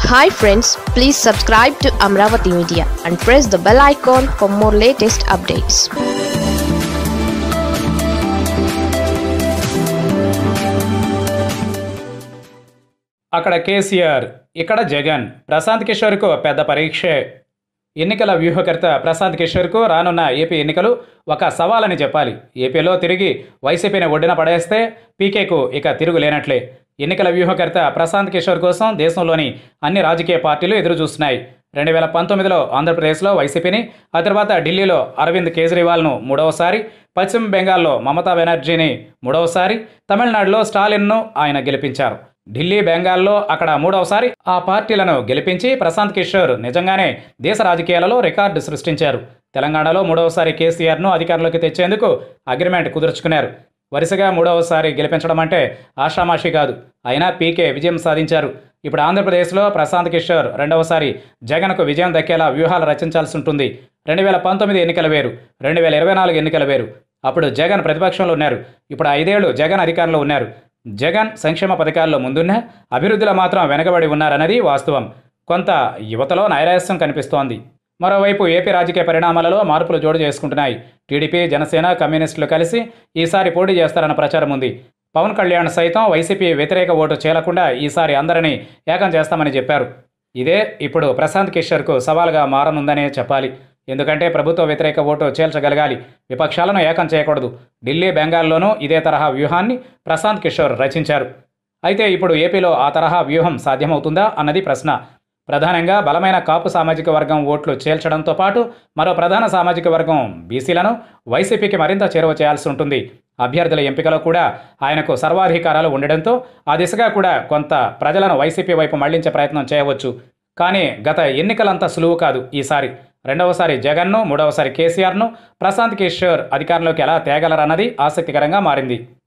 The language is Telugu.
Hi friends, please subscribe to Amaravathi Media and press the bell icon for more latest updates. అక్కడ కేసీఆర్, ఇక్కడ జగన్. ప్రశాంత్ కిషోర్కు పెద్ద పరీక్షే. ఎన్నికల వ్యూహకర్త ప్రశాంత్ కిషోర్కు రానున్న ఏపీ ఎన్నికలు ఒక సవాలని చెప్పాలి. ఏపీలో తిరిగి వైసీపీని ఒడ్డున పడేస్తే పీకేకు ఇక తిరుగులేనట్లే. ఎన్నికల వ్యూహకర్త ప్రశాంత్ కిషోర్ కోసం దేశంలోని అన్ని రాజకీయ పార్టీలు ఎదురుచూస్తున్నాయి. 2019లో ఆంధ్రప్రదేశ్లో వైసీపీని, ఆ తర్వాత ఢిల్లీలో అరవింద్ కేజ్రీవాల్ను మూడవసారి, పశ్చిమ బెంగాల్లో మమతా బెనర్జీని మూడవసారి, తమిళనాడులో స్టాలిన్ను ఆయన గెలిపించారు. ఢిల్లీ, బెంగాల్లో అక్కడ మూడవసారి ఆ పార్టీలను గెలిపించి ప్రశాంత్ కిషోర్ నిజంగానే దేశ రాజకీయాలలో రికార్డు సృష్టించారు. తెలంగాణలో మూడవసారి కేసీఆర్ను అధికారంలోకి తెచ్చేందుకు అగ్రిమెంట్ కుదుర్చుకున్నారు. వరుసగా మూడవసారి గెలిపించడం అంటే ఆషామాషి కాదు. అయినా పీకే విజయం సాధించారు. ఇప్పుడు ఆంధ్రప్రదేశ్లో ప్రశాంత్ కిషోర్ రెండవసారి జగన్కు విజయం దక్కేలా వ్యూహాలు రచించాల్సి ఉంటుంది. 2019 ఎన్నికలు వేరు, 2024 ఎన్నికలు వేరు. అప్పుడు జగన్ ప్రతిపక్షంలో ఉన్నారు. ఇప్పుడు 5 ఏళ్లు జగన్ అధికారంలో ఉన్నారు. జగన్ సంక్షేమ పథకాల్లో ముందున్న, అభివృద్ధిలో మాత్రం వెనకబడి ఉన్నారన్నది వాస్తవం. కొంత యువతలో నైరాశ్యం కనిపిస్తోంది. మరోవైపు ఏపీ రాజకీయ పరిణామాలలో మార్పులు జోడు చేసుకుంటున్నాయి. టీడీపీ, జనసేన, కమ్యూనిస్టులు కలిసి ఈసారి పోటీ చేస్తారన్న ప్రచారం ఉంది. పవన్ కళ్యాణ్ సైతం వైసీపీ వ్యతిరేక ఓటు చేలకుండా ఈసారి అందరినీ ఏకం చేస్తామని చెప్పారు. ఇదే ఇప్పుడు ప్రశాంత్ కిషోర్కు సవాల్గా మారనుందనే చెప్పాలి. ఎందుకంటే ప్రభుత్వ వ్యతిరేక ఓటు చేల్చగలగాలి, విపక్షాలను ఏకం చేయకూడదు. ఢిల్లీ, బెంగాల్లోనూ ఇదే తరహా వ్యూహాన్ని ప్రశాంత్ కిషోర్ రచించారు. అయితే ఇప్పుడు ఏపీలో ఆ తరహా వ్యూహం సాధ్యమవుతుందా అన్నది ప్రశ్న. ప్రధానంగా బలమైన కాపు సామాజిక వర్గం ఓట్లు చేల్చడంతో పాటు మరో ప్రధాన సామాజిక వర్గం బీసీలను వైసీపీకి మరింత చేరువ చేయాల్సి ఉంటుంది. అభ్యర్థుల ఎంపికలో కూడా ఆయనకు సర్వాధికారాలు ఉండడంతో ఆ దిశగా కూడా కొంత ప్రజలను వైసీపీ వైపు మళ్లించే ప్రయత్నం చేయవచ్చు. కానీ గత ఎన్నికలంత సులువు కాదు. ఈసారి రెండవసారి జగన్ను, మూడవసారి కేసీఆర్ను ప్రశాంత్ కిషోర్ అధికారంలోకి ఎలా తేగలరన్నది ఆసక్తికరంగా మారింది.